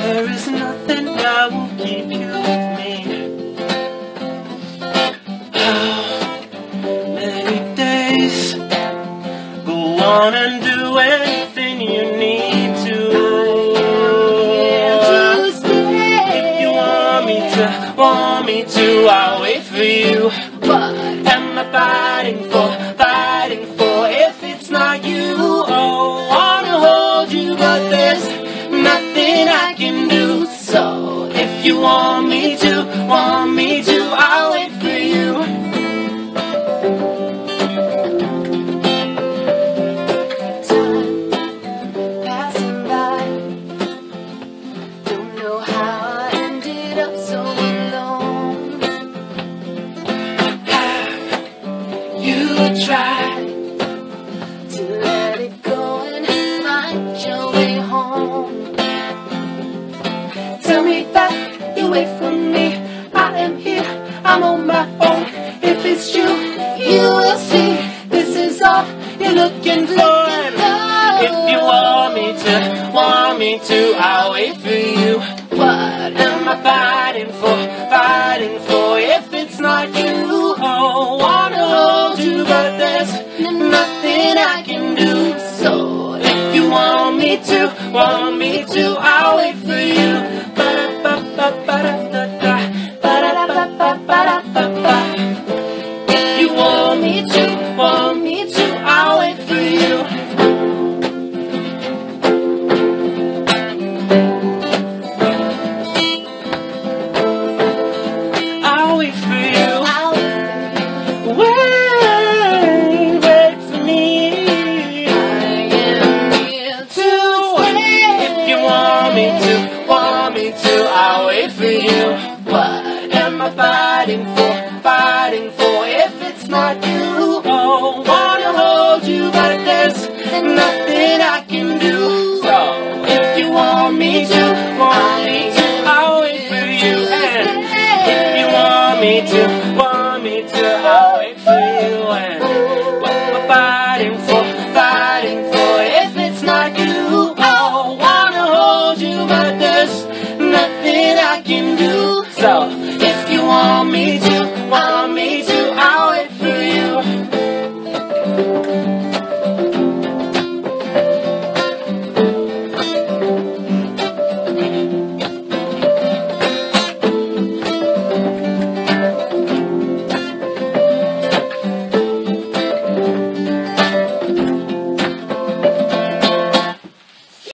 There is nothing that will keep you with me. How many days? Go on and do anything you need to. If you want me to, I'll wait for you. What am I fighting for? If it's not you, oh, wanna hold you, but there's nothing I can do. So if you want me to, I'll wait for you. Time passing by, don't know how I ended up so alone. Have you tried to let it go and find your way home? Tell me that you wait for me. I am here, I'm on my own. If it's you, you will see. This is all you're looking for. If you want me to, I'll wait for you. What am I fighting for? If it's not you, oh, wanna hold you, but there's nothing I can do. So if you want me to, I'll wait for you. If you want me to, I'll wait for you. I'll wait for you. Wait for me. I am here to stay. If you want me to, I'll wait for you. What am I fighting for? If it's not you, oh, wanna hold you, but there's nothing I can do. So if you want me to, I'll wait for you. And if you want me to, I'll wait for you. And what am I fighting for? If it's not you, oh, wanna hold you, but there's nothing I can do.